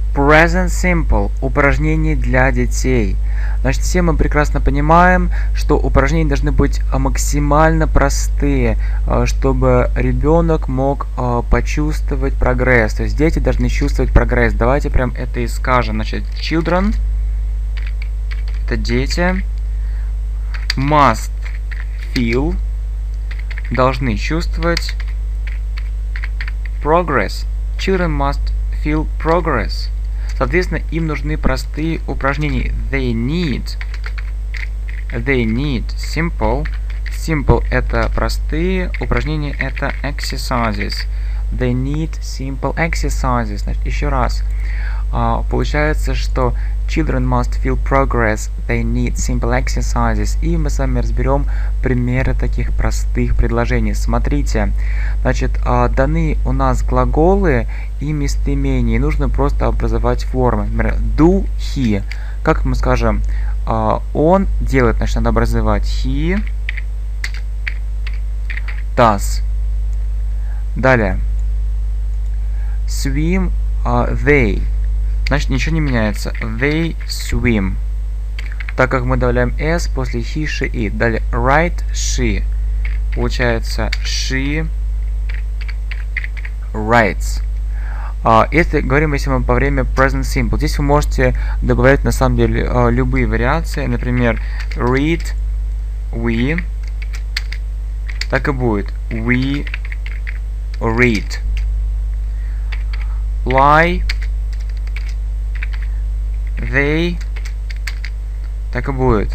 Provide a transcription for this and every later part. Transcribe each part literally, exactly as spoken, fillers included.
Present Simple. Упражнения для детей. Значит, все мы прекрасно понимаем, что упражнения должны быть максимально простые, чтобы ребенок мог почувствовать прогресс. То есть дети должны чувствовать прогресс. Давайте прям это и скажем. Значит, children – это дети. Must feel – должны чувствовать. Progress. Children must feel progress. Соответственно, им нужны простые упражнения. They need. They need simple. Simple – это простые. Упражнения – это exercises. They need simple exercises. Значит, еще раз. Uh, получается, что children must feel progress. They need simple exercises. И мы с вами разберем примеры таких простых предложений. Смотрите. Значит, uh, даны у нас глаголы и местоимения. И нужно просто образовать формы. Например, do he. Как мы скажем, uh, он делает, значит, надо образовать he does. Далее. Swim, uh, they. Значит, ничего не меняется. They swim. Так как мы добавляем s после he, she, it. Далее write, she. Получается she writes. Uh, если говорим, если мы по время present simple, здесь вы можете добавлять на самом деле uh, любые вариации. Например, read, we. Так и будет. We read. Lie. They, так и будет.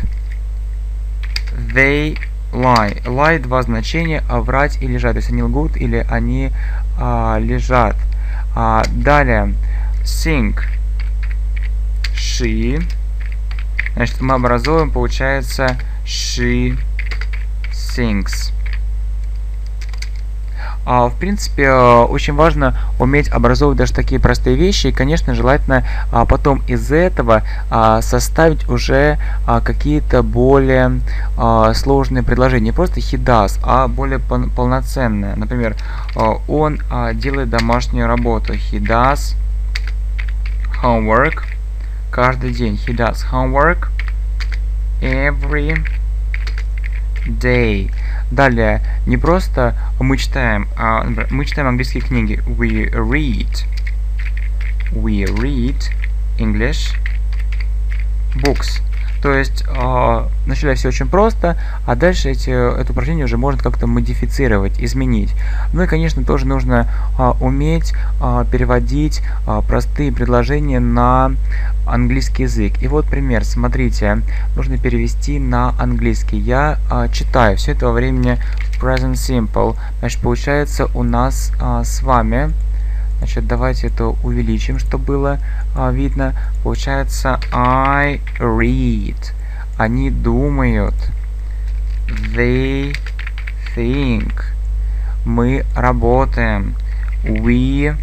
They lie. Lie два значения, а врать и лежать. То есть они лгут или они а, лежат. А, далее. Sing. She. Значит, мы образуем, получается, she sings. Uh, в принципе, uh, очень важно уметь образовывать даже такие простые вещи. И, конечно, желательно uh, потом из этого uh, составить уже uh, какие-то более uh, сложные предложения. Не просто he does, а более пол полноценные. Например, uh, он uh, делает домашнюю работу. He does homework. Каждый день. He does homework every day. Далее, не просто мы читаем, а, например, мы читаем английские книги. We read. We read English books. То есть, э, вначале все очень просто, а дальше эти, это упражнение уже можно как-то модифицировать, изменить. Ну и, конечно, тоже нужно э, уметь э, переводить э, простые предложения на английский язык. И вот пример. Смотрите, нужно перевести на английский. Я э, читаю все это во времени present simple. Значит, получается у нас э, с вами... Значит, давайте это увеличим, чтобы было а, видно. Получается I read. Они думают. They think. Мы работаем. We.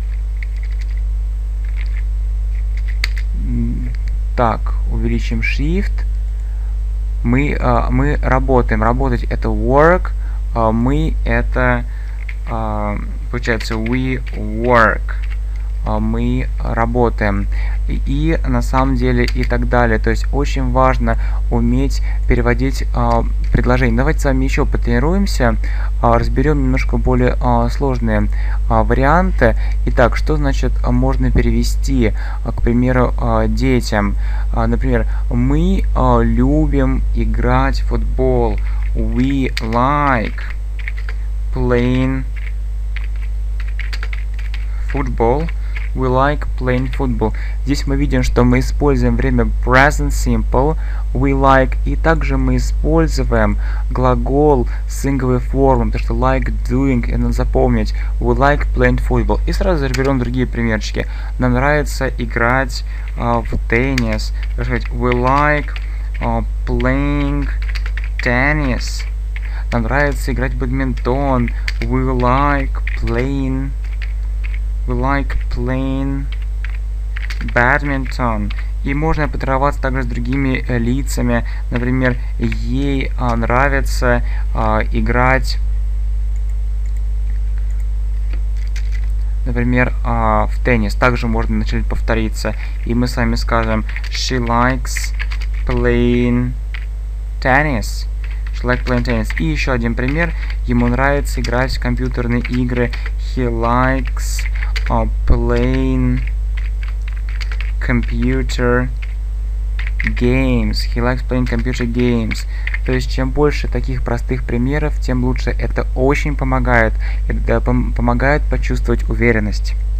Так, увеличим shift. Мы, а, мы работаем. Работать это work. А мы это... А, получается we work. Мы работаем. И, и на самом деле и так далее. То есть очень важно уметь переводить э, предложения. Давайте с вами еще потренируемся. Э, разберем немножко более э, сложные э, варианты. Итак, что значит можно перевести, э, к примеру, э, детям? Э, например, мы э, любим играть в футбол. We like playing football. We like playing football. Здесь мы видим, что мы используем время present simple. We like. И также мы используем глагол с инговой формой. Потому что like doing, это надо запомнить. We like playing football. И сразу разберем другие примерчики. Нам нравится играть uh, в теннис. We like uh, playing tennis. Нам нравится играть в бадминтон. We like playing We like playing badminton. И можно потренироваться также с другими э, лицами. Например, ей а, нравится а, играть например, а, в теннис. Также можно начать повториться. И мы с вами скажем she likes playing tennis. She likes playing tennis. И еще один пример. Ему нравится играть в компьютерные игры. He likes uh, playing computer games. He likes playing computer games. То есть, чем больше таких простых примеров, тем лучше. Это очень помогает. Это пом- помогает почувствовать уверенность.